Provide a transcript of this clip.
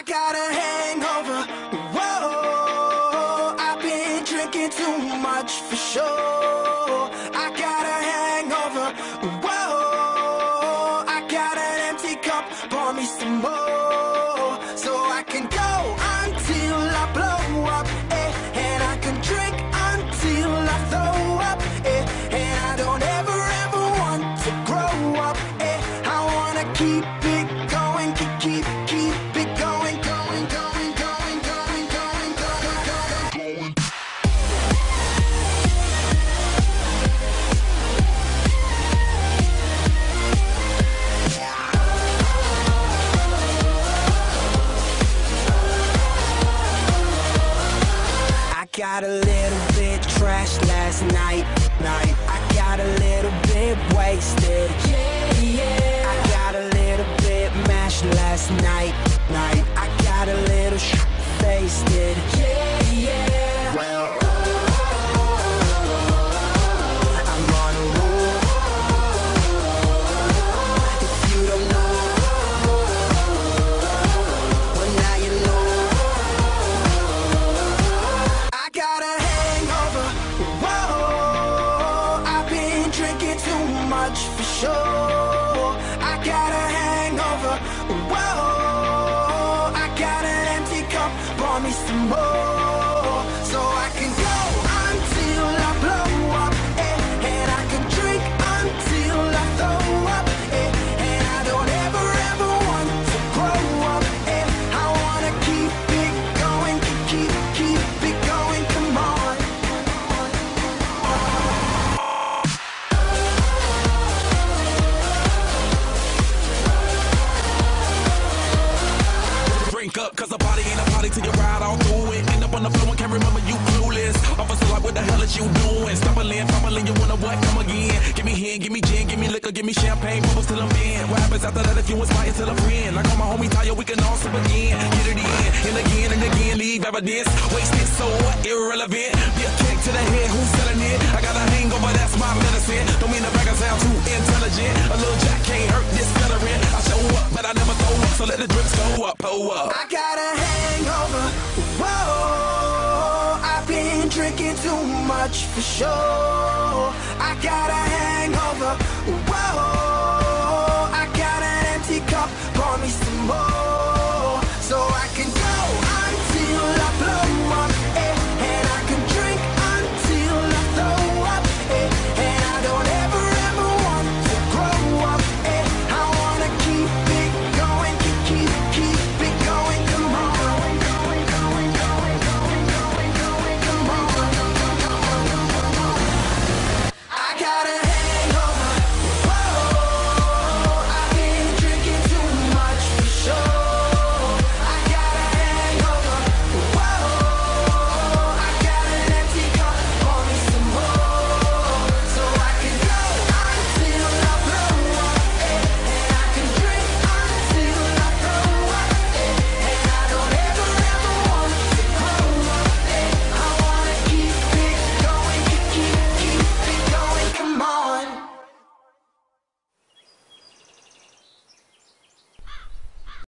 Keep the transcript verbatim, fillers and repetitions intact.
got a hangover. Whoa, I've been drinking too much for sure. I got a hangover. Whoa, I got an empty cup. Pour me some more, so I can go until I blow up, eh? And I can drink until I throw up, eh? And I don't ever ever want to grow up, eh? I wanna keep it going, keep keep keep it going, going, going, going, going, going, going, going, going. I got a little bit trashed last night, night. I got a little bit wasted, yeah, yeah. I got a little bit mashed last night, night. I got a little sh**faced, yeah, yeah. Well, I'm on a roll. If you don't know, well now you know. I got a hangover. Whoa, I've been drinking too much for sure. I got a hangover. Whoa, I got an empty cup. Pour me some more, so I can go until I blow up, eh? And I can drink until I throw up, eh? And I don't ever ever want to grow up, eh? I wanna keep it going, keep keep keep it going. Come on. Drink up, cause a party ain't a party till you ride all through it. End up on the floor and can't remember you clueless. Officer, like, what the hell is you doing? Stumbling, fumbling, you wanna what? Come again. Give me hen, give me gin, give me liquor, give me champagne, bubbles till I'm in. What happens after that if you inspire till a friend? Like all my homie Tayo, we can all sip again. Get it in, and again, and again, leave evidence. Wasted so irrelevant. Be a kick to the head, who's selling it? I got a hangover, that's my medicine. Don't mean the back sound too intelligent. A little jack can't hurt this veteran. I show up, but I never throw up, so let the drips go up, pull up. I got a hangover. Whoa, I've been drinking too much for sure. I got a hangover.